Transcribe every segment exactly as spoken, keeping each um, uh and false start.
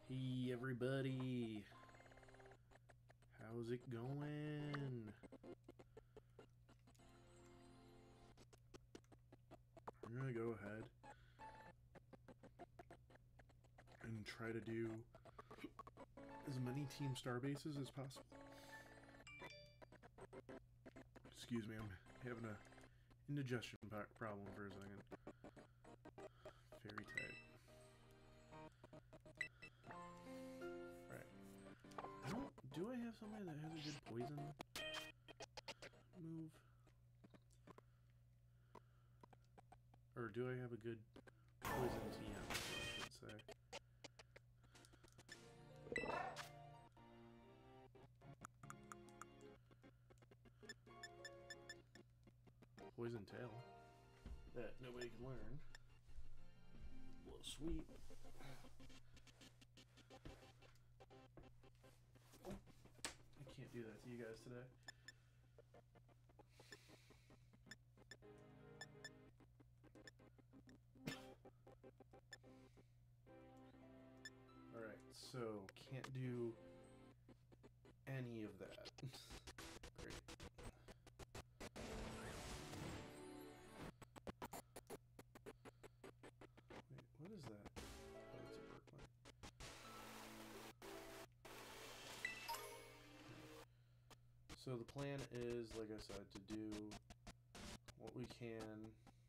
Hey everybody, how's it going? I'm gonna go ahead and try to do as many Team Starbases as possible. Excuse me, I'm having a indigestion problem for a second. Fairy type. Alright. I don't... Do I have somebody that has a good poison move? Or do I have a good poison T M, I should say. Poison tail. That nobody can learn. A little sweet. I can't do that to you guys today. Alright, so can't do any of that. Great. Wait, what is that? Oh, it's a Berkman. So the plan is, like I said, to do what we can.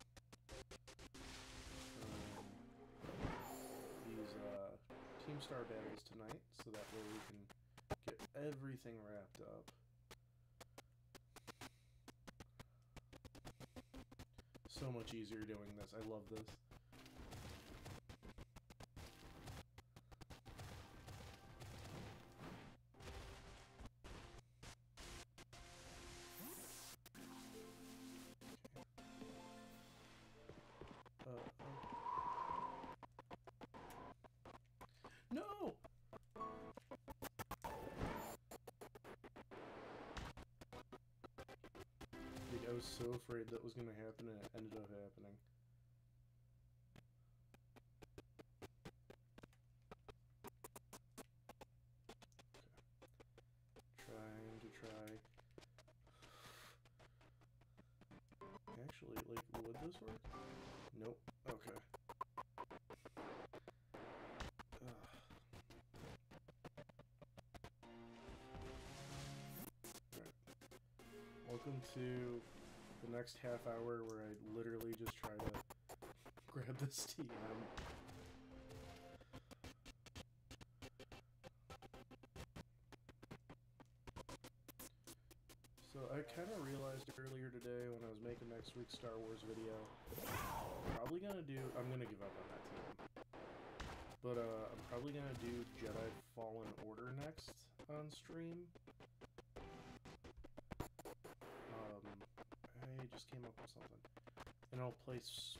Um, these uh, Team Star battles tonight, so that way we can get everything wrapped up. So much easier doing this. I love this. Uh, uh. No! Dude, I was so afraid that was going to happen, and it ended up happening. Okay. Trying to try... Actually, like, would this work? Nope. Okay. Ugh. Alright. Welcome to the next half hour where I literally just try to grab this T M. So I kind of realized earlier today when I was making next week's Star Wars video, probably gonna do, I'm gonna give up on that team. But uh, I'm probably gonna do Jedi Fallen Order next on stream. Um, I just came up with something. And I'll play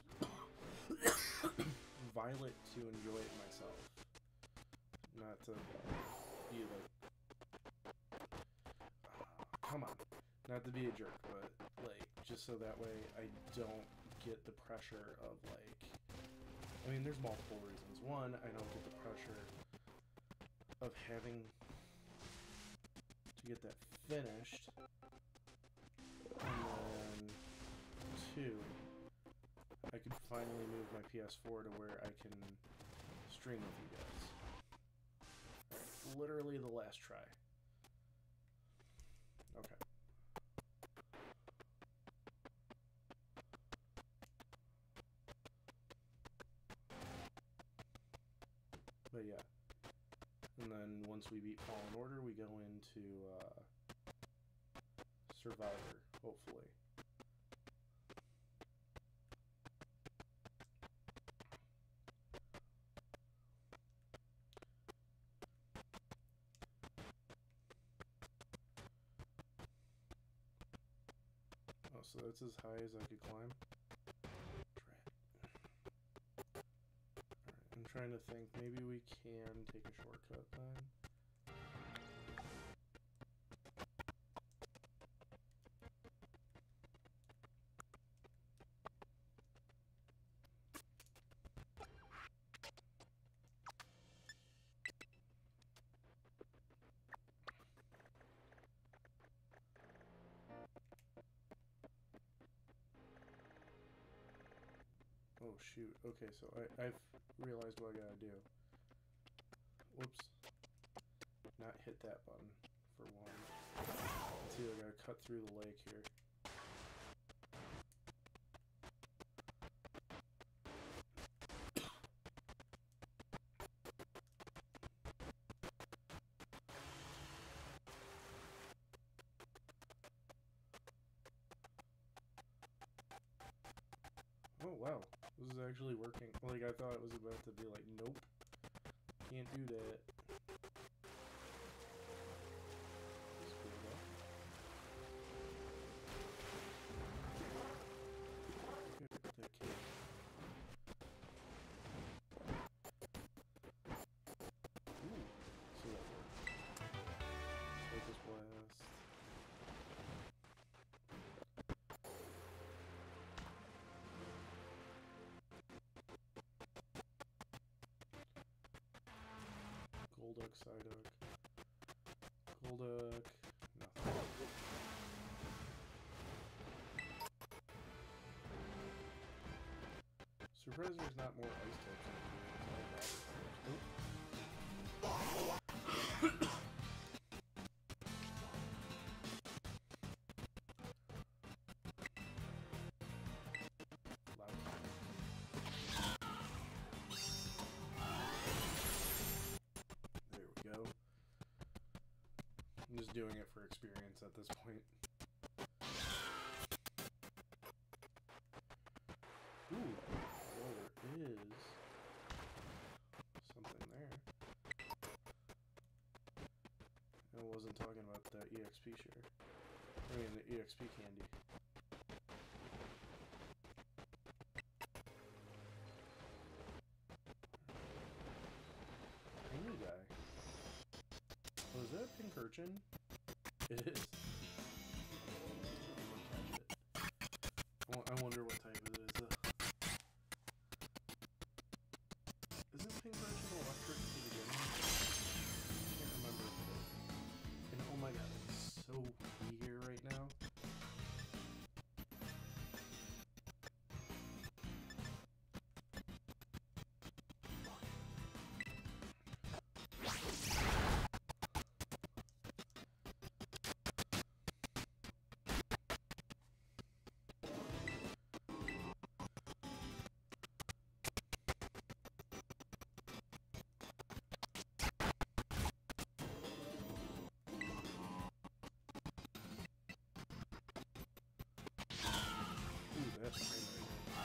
Violet to enjoy it myself. Not to be like... Uh, come on. Not to be a jerk, but, like, just so that way I don't get the pressure of, like... I mean, there's multiple reasons. One, I don't get the pressure of having to get that finished. And then, two, I could finally move my P S four to where I can stream with you guys. Alright, literally the last try. Okay. But yeah. And then once we beat Fallen Order, we go into uh, Survivor, hopefully. Oh, so that's as high as I could climb? I'm trying to think, maybe we can take a shortcut then. Oh, shoot. Okay, so I, I've realized what I gotta do. Whoops. Not hit that button, for one. Let's see, I gotta cut through the lake here. Oh, wow. This is actually working. Like, I thought it was about to be like, nope. Can't do that. That's cool, though. Look at that kid. Ooh. So that works. Focus blast. Golduck, Psyduck. Golduck. Nothing. Surprised there's not more ice types in the game. There we go. I'm just doing it for experience at this point. Ooh, well, there is something there. I wasn't talking about that E X P share. I mean, the E X P candy. Tiny guy. Oh, is that a pink urchin? It is. I wonder what type it is, though. Is this pink urchin electric to begin with? I can't remember if it is. And oh my god, it's so pretty here right now. Ooh, that's fine right there.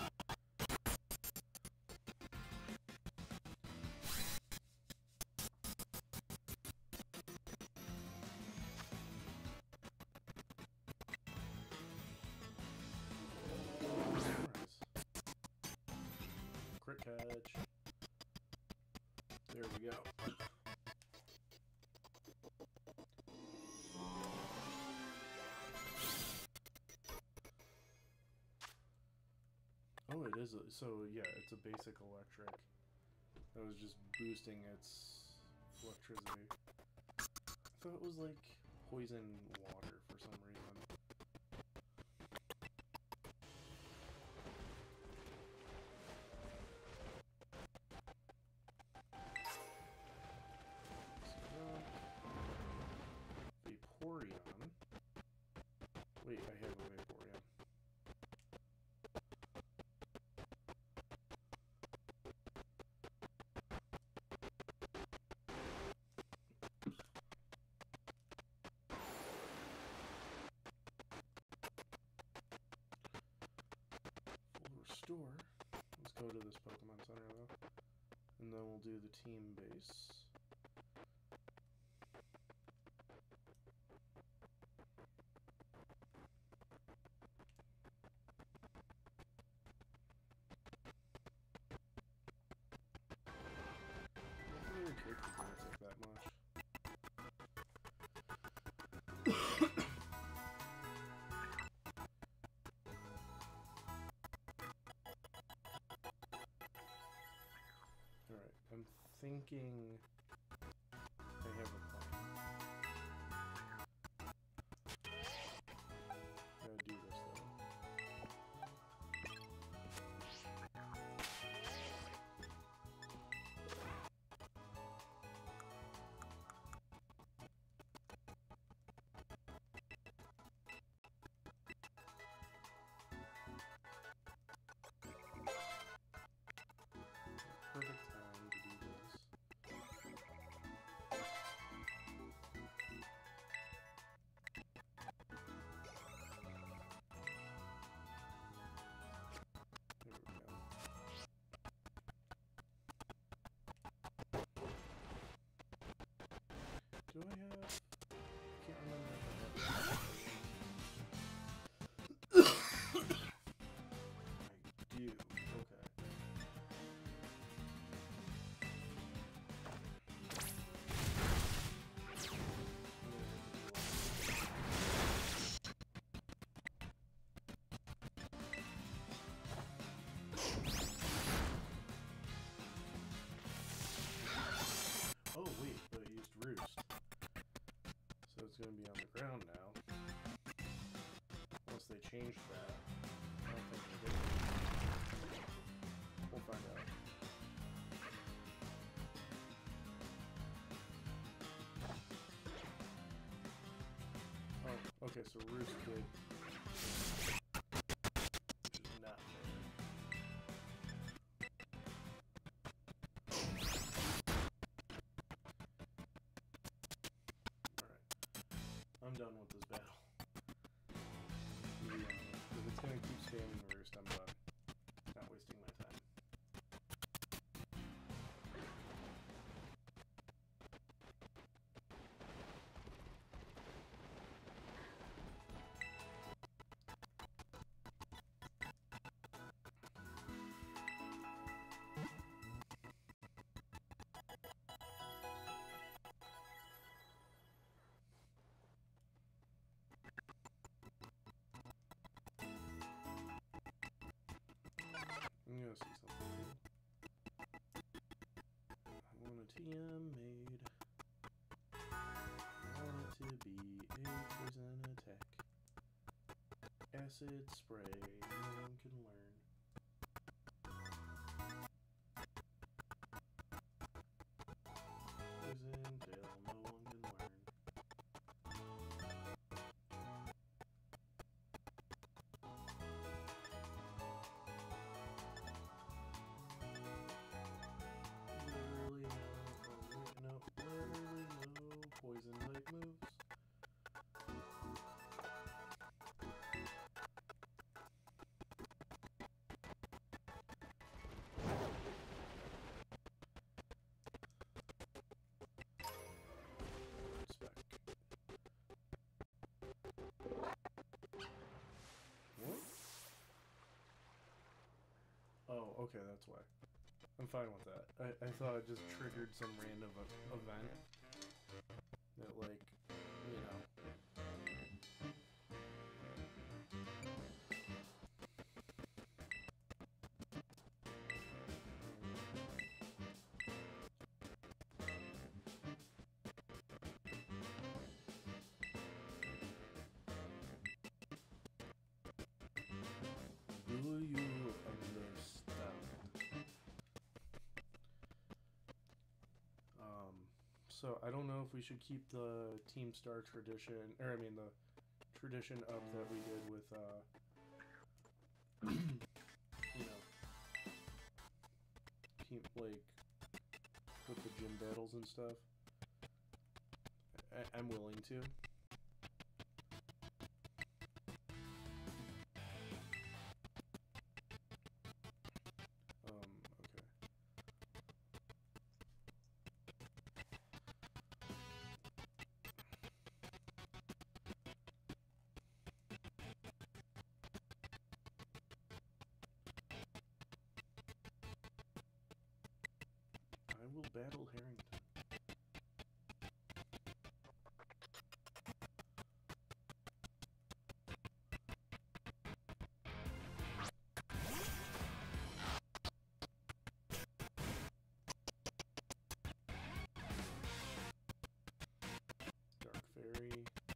Crit catch. There we go. Oh, it is. A, so yeah, it's a basic electric. That was just boosting its electricity. I thought it was like poison water for some reason. Vaporeon. Wait, I have a Vaporeon. Full restore. Let's go to this Pokemon Center though. And then we'll do the team base. Take the Genetic that much. Alright, I'm thinking I have a plan. Gotta do this though. Do I have? I can't remember if I have. I do. Okay. Oh wait, but I used Roost. So it's gonna be on the ground now. Unless they changed that. I don't think they did. We'll find out. Oh, okay, so Roost did. Which is not fair. I'm done with this battle. Yeah, if it's gonna keep spamming Roost, I'm done. Not wasting my time. I'm gonna see something. I want a T M made. I want it to be a poison attack. Acid spray, no one can learn. Poison tail, no one can learn. Poison type moves. Spec. What? Oh, okay, that's why. I'm fine with that. I, I thought it just triggered some random event. That, like, you know. Do you understand? Um, so I don't know if we should keep the Team Star tradition, or I mean the tradition up that we did with, uh, you know, keep, like, with the gym battles and stuff. I I'm willing to. Um, okay. I will battle Harrington. Dark Fairy.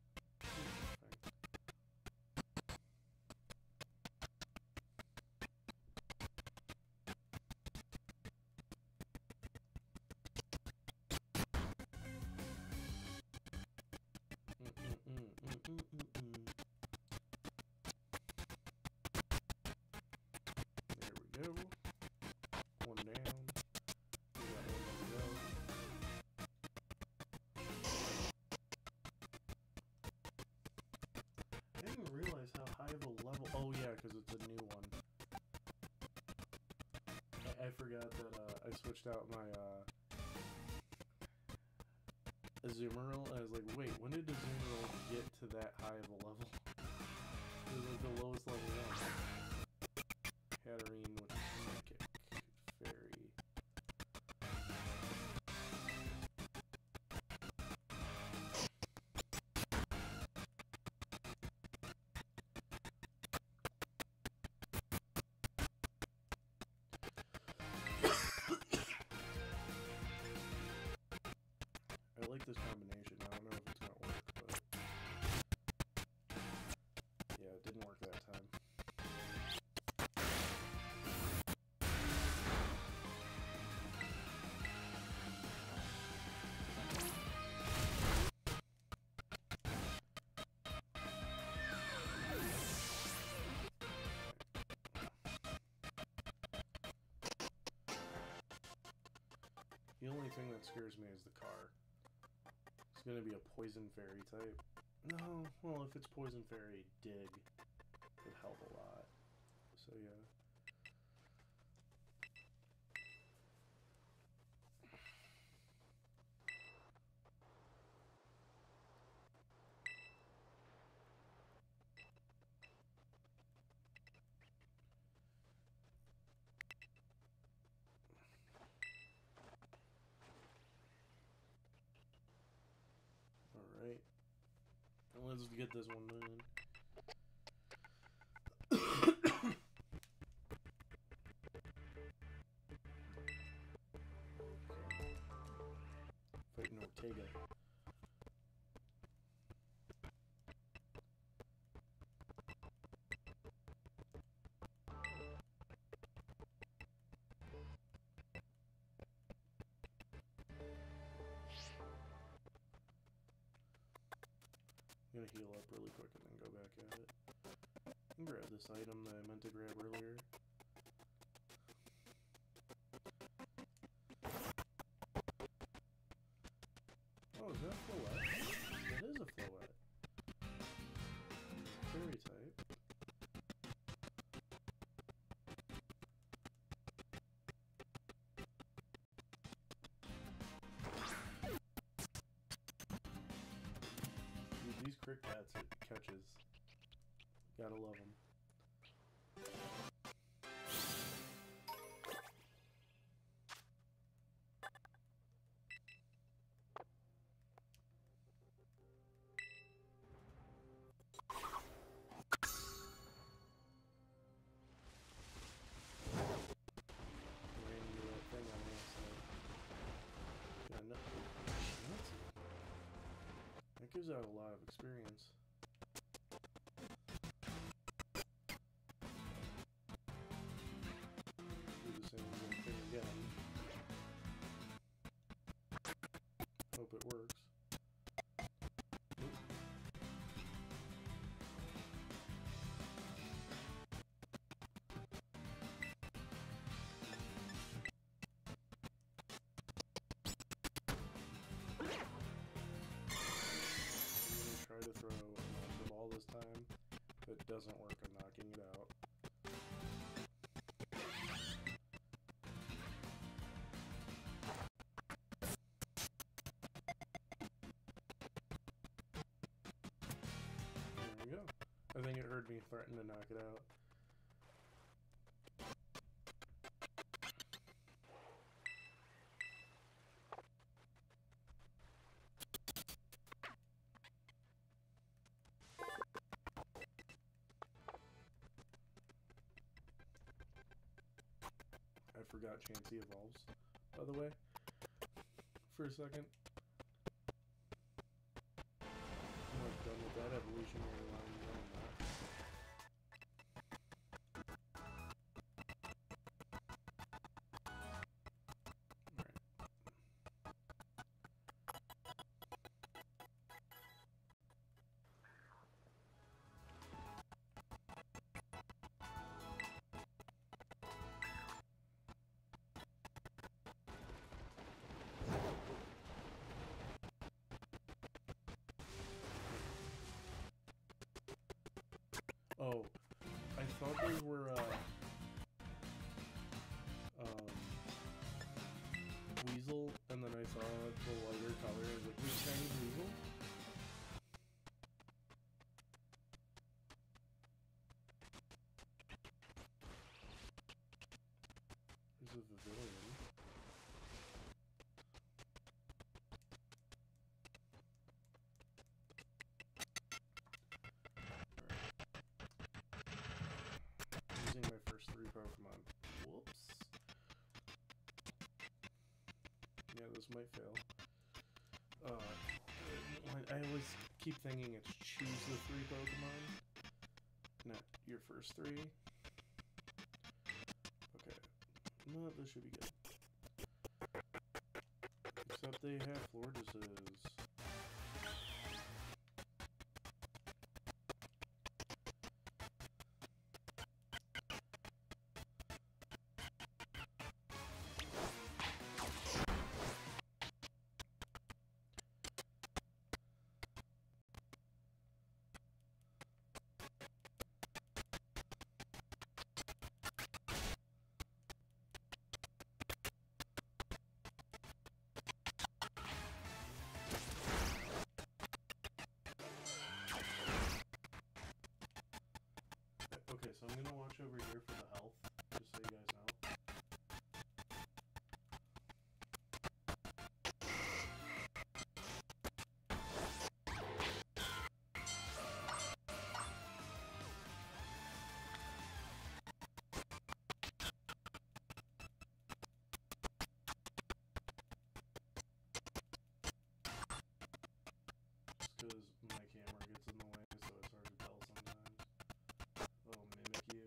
There we go. One down. We got one more to go. I didn't realize how high of a level. Oh yeah, because it's a new one. I, I forgot that uh, I switched out my uh, Azumarill, and I was like, wait, when did Azumarill get to that high of a level? It was like the lowest level one. Hatterene with Psychic. Fairy. I like this combination. I don't know if it's gonna work, but yeah, it didn't work that time. The only thing that scares me is the car. It's gonna be a poison fairy type. No, well, if it's poison fairy, dig would help a lot. So yeah. Alright. Let's get this one done. Fighting Ortega. I'm gonna heal up really quick and then go back at it. And grab this item that I meant to grab earlier. Oh, is that a Floette? That is a Floette. Fairy type. These crit cats it catches. Gotta love them. Ran into that thing on the outside. Got enough. That gives out a lot of experience. Do the same thing again. Hope it works. Oop. Try to throw the ball this time. If it doesn't work, I'm knocking it out. There we go. I think it heard me threaten to knock it out. I forgot Chansey evolves, by the way, for a second. I'm like done with that evolutionary line. No, I'm not. Alright. Oh, I thought those were, uh, um, Weasel, and then I saw the lighter color, I was like, wait, this might fail. Uh, I always keep thinking it's choose the three Pokemon, not your first three. Okay, no, this should be good. Except they have Florges. Okay, so I'm gonna watch over here for the health, just so you guys know. Just because my camera gets in the way, so it's hard to tell sometimes. Oh, mimic you.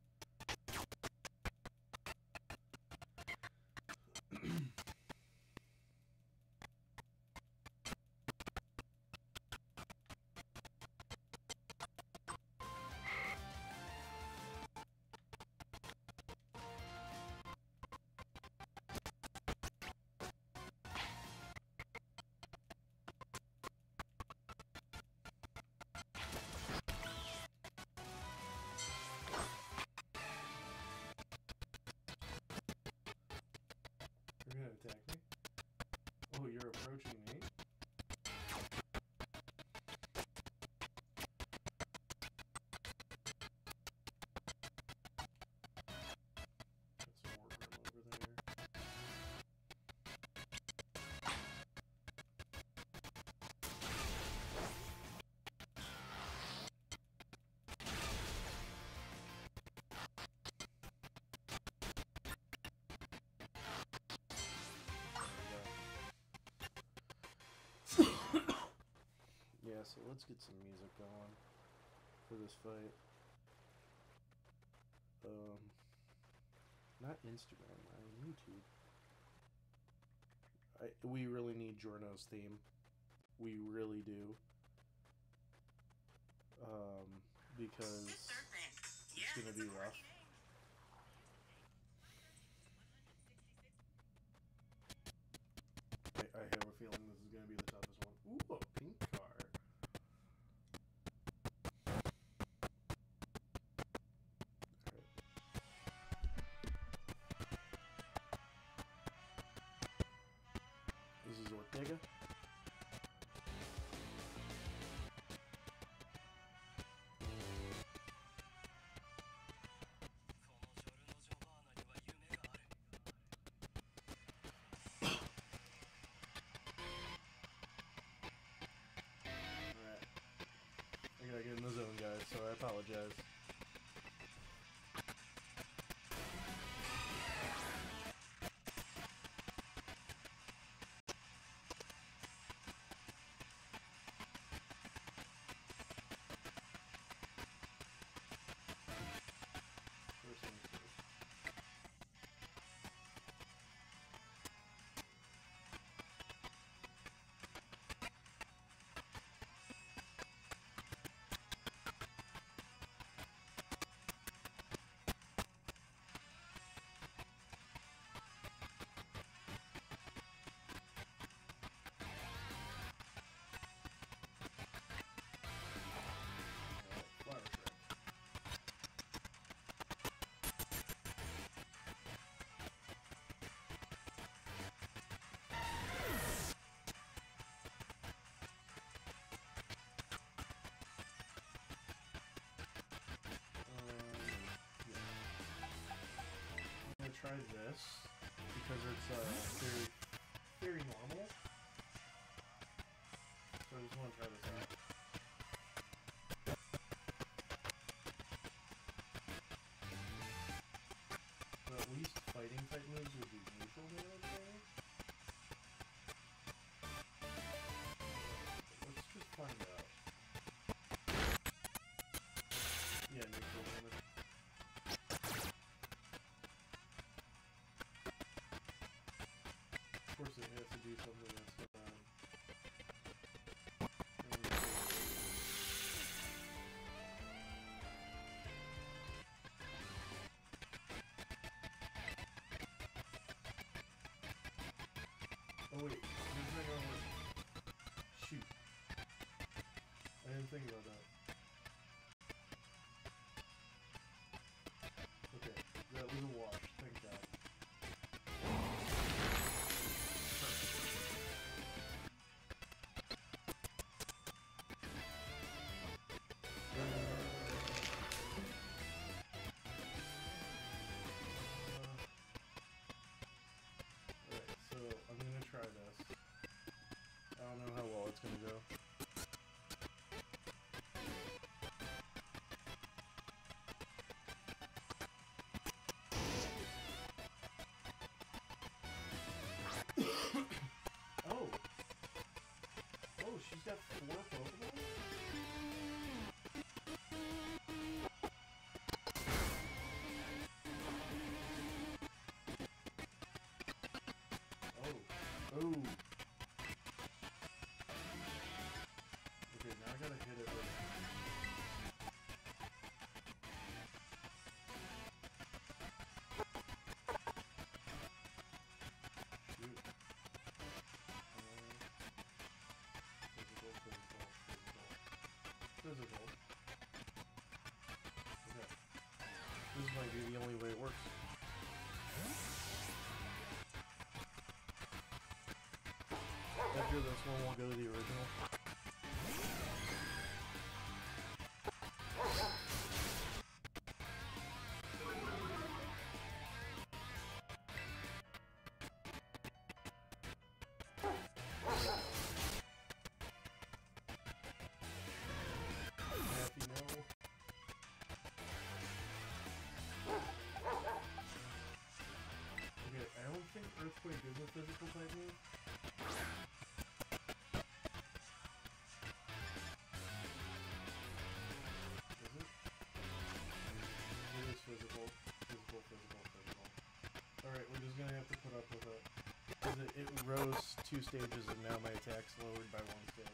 You're gonna attack me? Oh, you're approaching me? Got some more room over there. Yeah, so let's get some music going for this fight. Um, not Instagram, on YouTube. I, we really need Jorno's theme. We really do. Um, because it's gonna be rough. I, I have a feeling this is gonna be the toughest one. Ooh, a pink card. This is Ortega. Alright. I gotta get in the zone, guys, so I apologize. First things first. Alright, Flower Strike. I'm gonna try this because it's uh, very, very normal. So I just want to try this out. But at least fighting type moves would be neutral damage, maybe? be something that's gonna. Oh wait, this is not gonna work. Shoot. I didn't think about that. Okay, that was a wash, thank God. Gonna go. Oh! Oh, she's got four Pokemon? Oh. Oh! Okay, now I gotta hit it with... Shoot. Uh, physical, physical, physical. Physical. Okay. This might be the only way it works. After this one, we'll go to the original. Earthquake is a physical type move. Is it? It is physical. Physical, physical, physical. Alright, we're just gonna have to put up with it. Because it, it rose two stages and now my attack's lowered by one stage.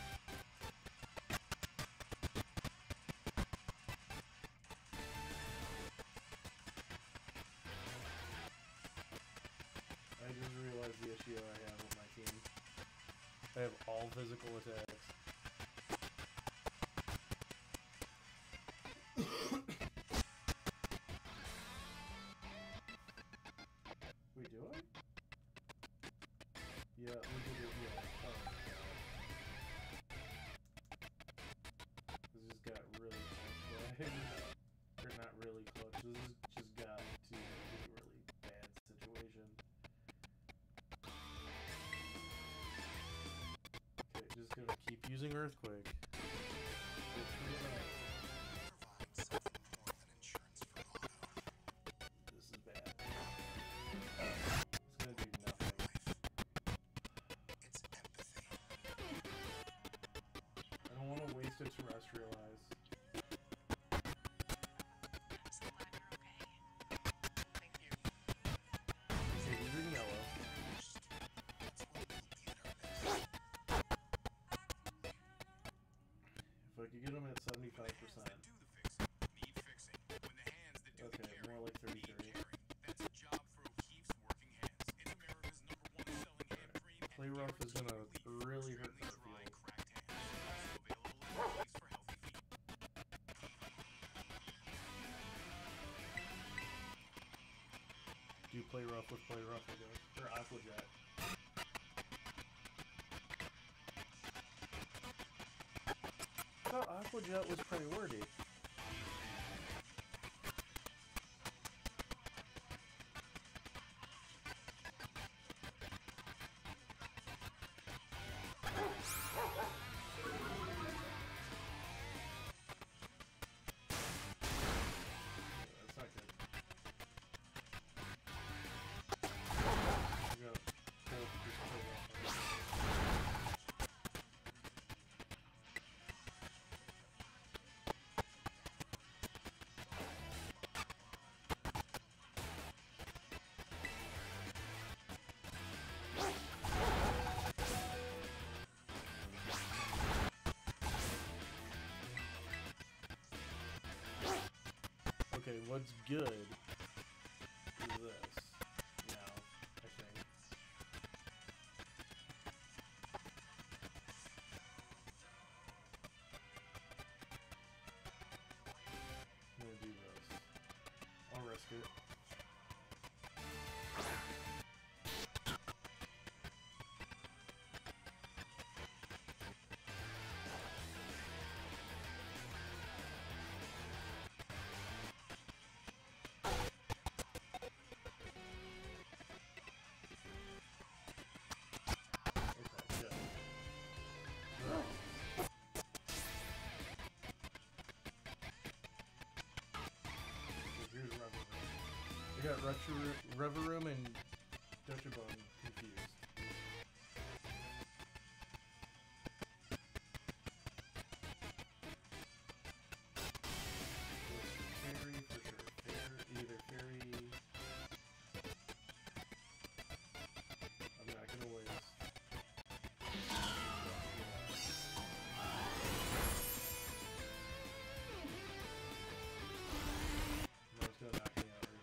I just realized the issue I have with my team. I have all physical attacks. Wait, do I? Yeah, we did it, yeah. Oh. This just got really close. Or not really close. This is just got to a really bad situation. Okay, just gonna keep using Earthquake. This is bad. It's gonna do nothing. I don't want to waste a Terrestrialize. Okay, he's in yellow. If I could get him at seventy-five percent. Okay, more like thirty-three. Play rough is gonna really hurt that field. Do play rough with play rough, I guess. Or Aqua Jet. I thought Aqua Jet was priority. Okay, what's good is this now, I think. I'm gonna do this. I'll risk it. I got Reverum and Dutchabone confused. Fairy for sure. Fair, either fairy. I'm not gonna waste. Mo's gonna knock me out.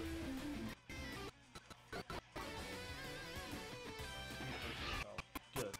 Good.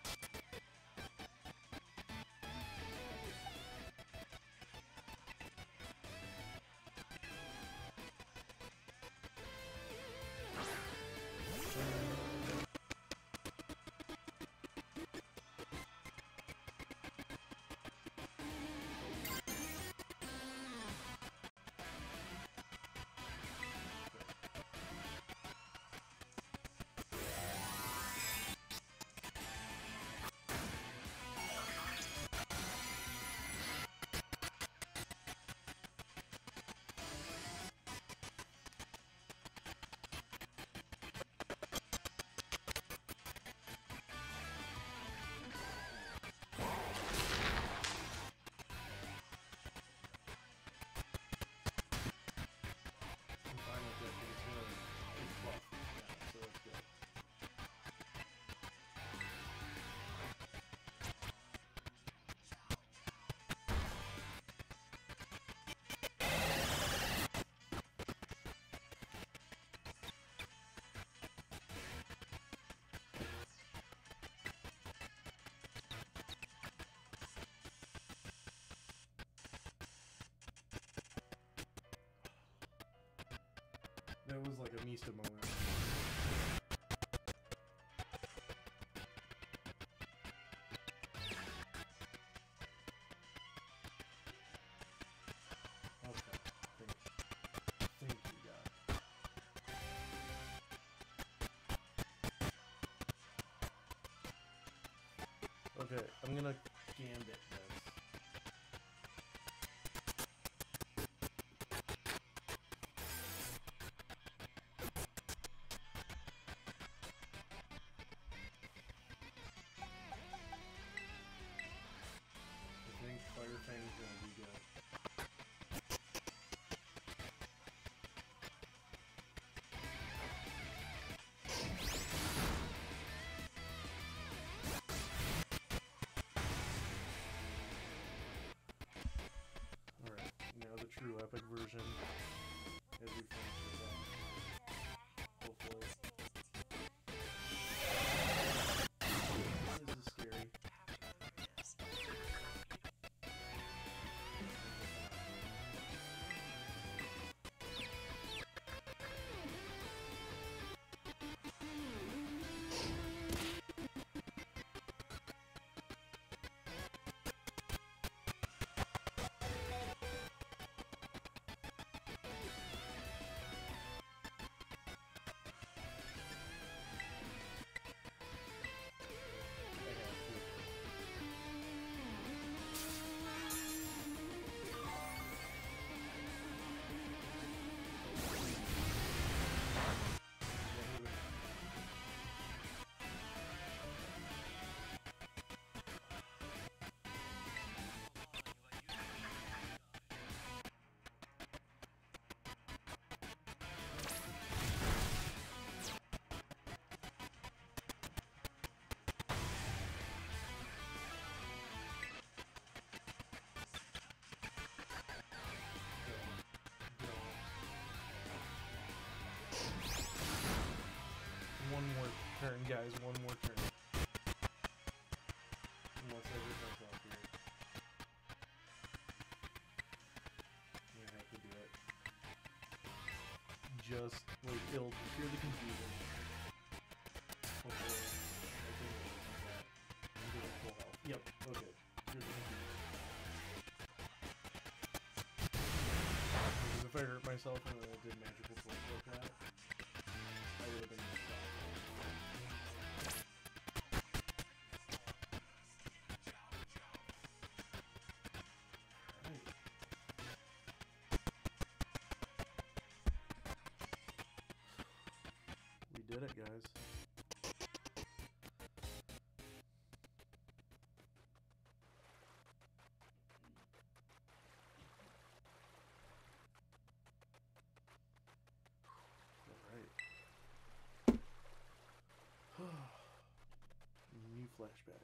That was like a Mista moment. Okay, think, think you got it. Okay, I'm gonna gambit this. I think Fire Fang's gonna be good. Alright, now the true epic version. As we finish this up. Hopefully. This is scary. Yep, okay. You're confused. Because if I hurt myself and I did magical points like that, I would have been messed up. We did it, guys. New flashback.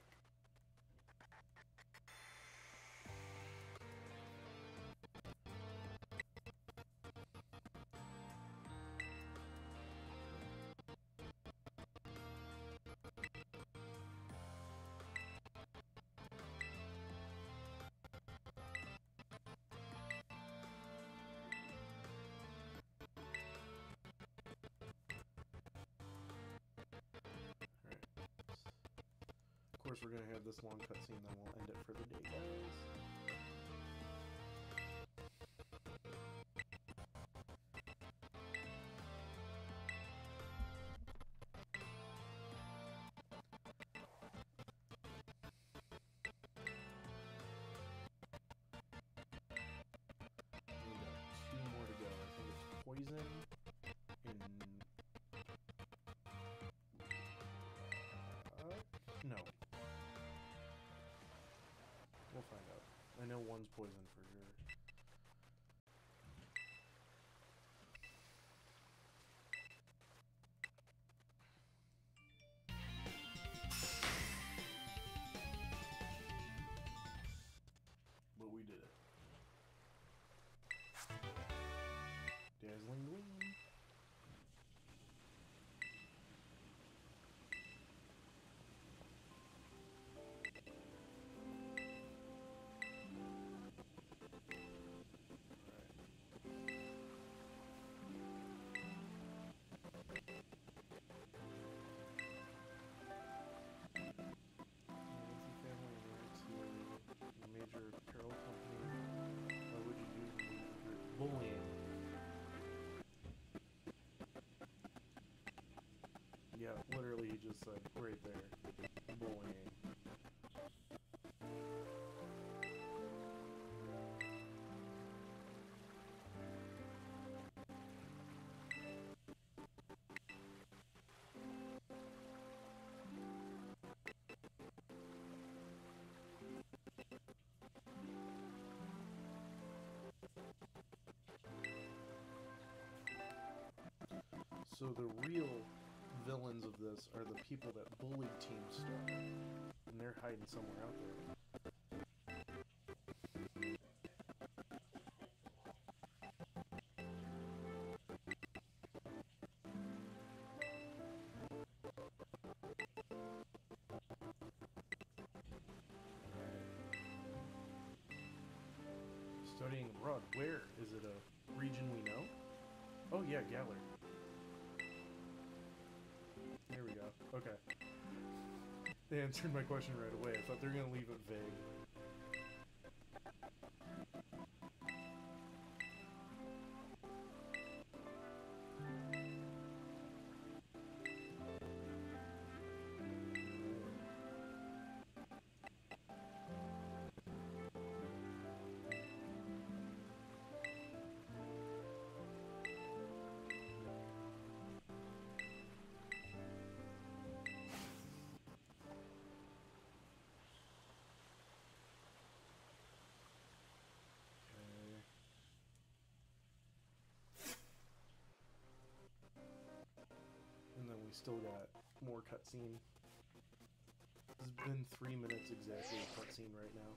Of course, we're gonna have this long cutscene, then we'll end it for the day, guys. We got two more to go. I think it's poison and uh, no. We'll find out. I know one's poison for sure. But we did it. Dazzling Gleam. Major apparel company. What would you do to bullying? Yeah, literally he just said right there. Bullying. So the real villains of this are the people that bullied Team Star, and they're hiding somewhere out there. Studying abroad. Where? Is it a region we know? Oh yeah, Galar. There we go. Okay. They answered my question right away. I thought they were going to leave it vague. We still got more cutscene. It's been three minutes exactly of cutscene right now.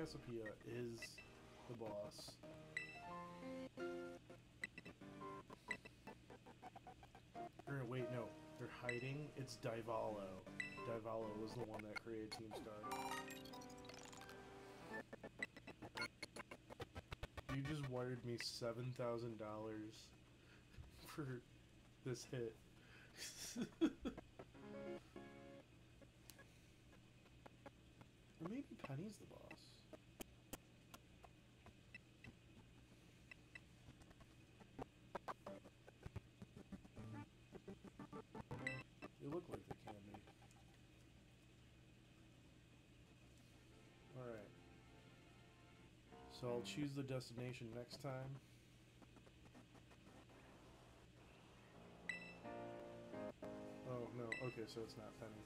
Cassiopeia is the boss. Or wait, no. They're hiding. It's Divalo. Divalo was the one that created Team Star. You just wired me seven thousand dollars for this hit. Or maybe Penny's the boss. They look like they can be. Alright. So I'll choose the destination next time. Oh, no. Okay, so it's not Penny.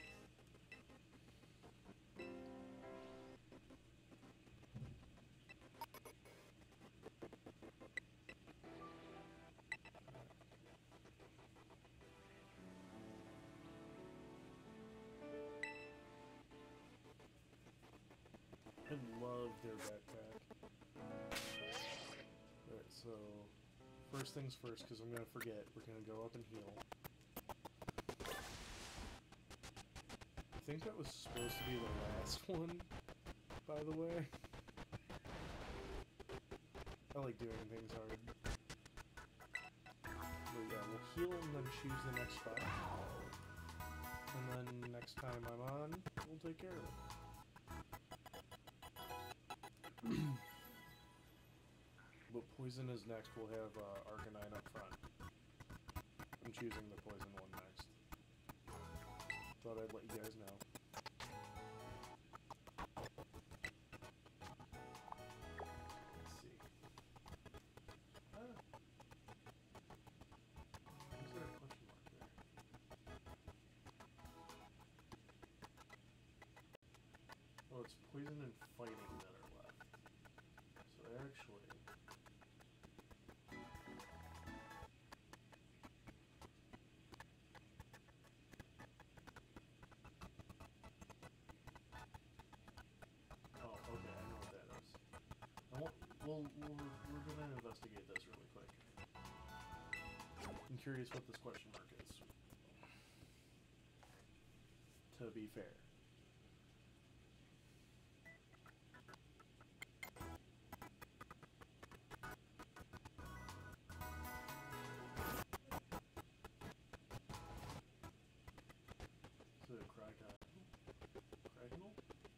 I love their backpack. Alright, so first things first, because I'm going to forget, we're going to go up and heal. I think that was supposed to be the last one, by the way. I like doing things hard. But yeah, we'll heal and then choose the next spot. And then next time I'm on, we'll take care of it. But poison is next. We'll have uh, Arcanine up front. I'm choosing the poison one next. Thought I'd let you guys know. Let's see. Ah. Is there a question mark there? Oh, it's poison and fighting that are left. So actually... Well, we're, we're gonna investigate this really quick. I'm curious what this question mark is. To be fair. Is it a crocodile? Crocodile?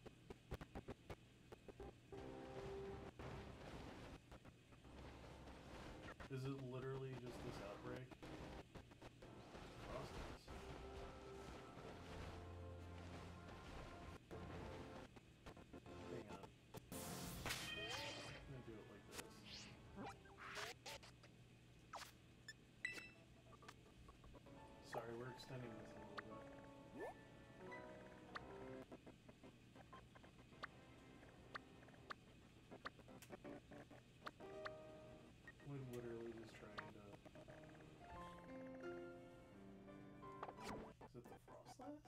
Is it literally just this outbreak? Process. Hang on. I'm gonna do it like this. Sorry, we're extending this a little bit. We're literally just trying to... Is it the Frostlass?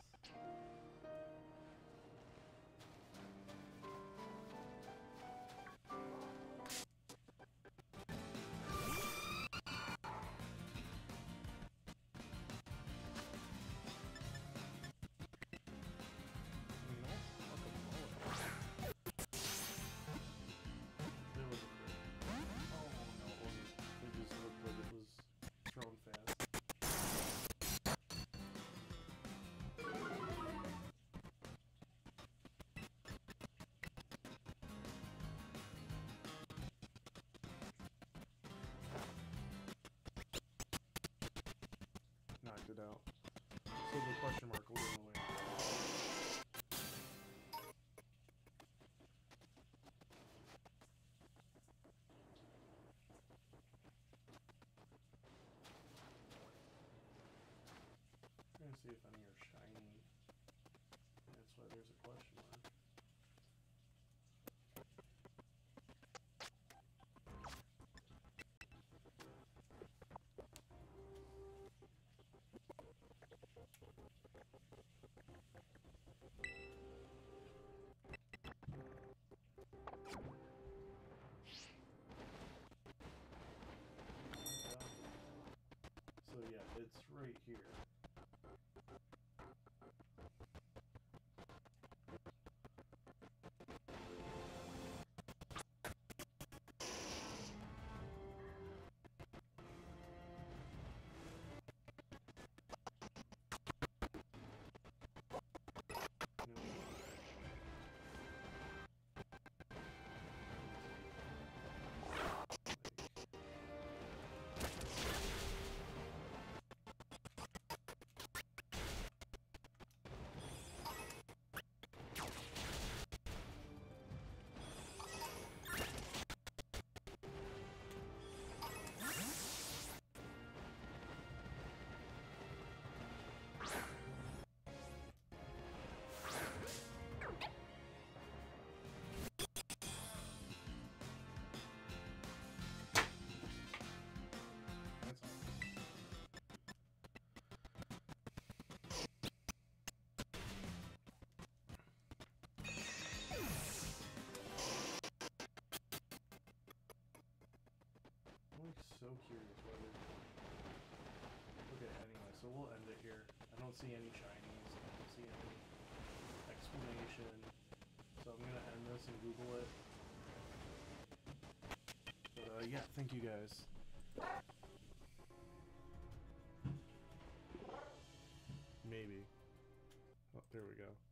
Knocked it out. So the question mark will go away. I'm gonna see if any are shiny. That's why there's a question mark. it's right here. So curious whether. Okay, anyway, so we'll end it here. I don't see any shinies. I don't see any explanation. So I'm gonna end this and Google it. But uh, yeah, thank you guys. Maybe. Oh, there we go.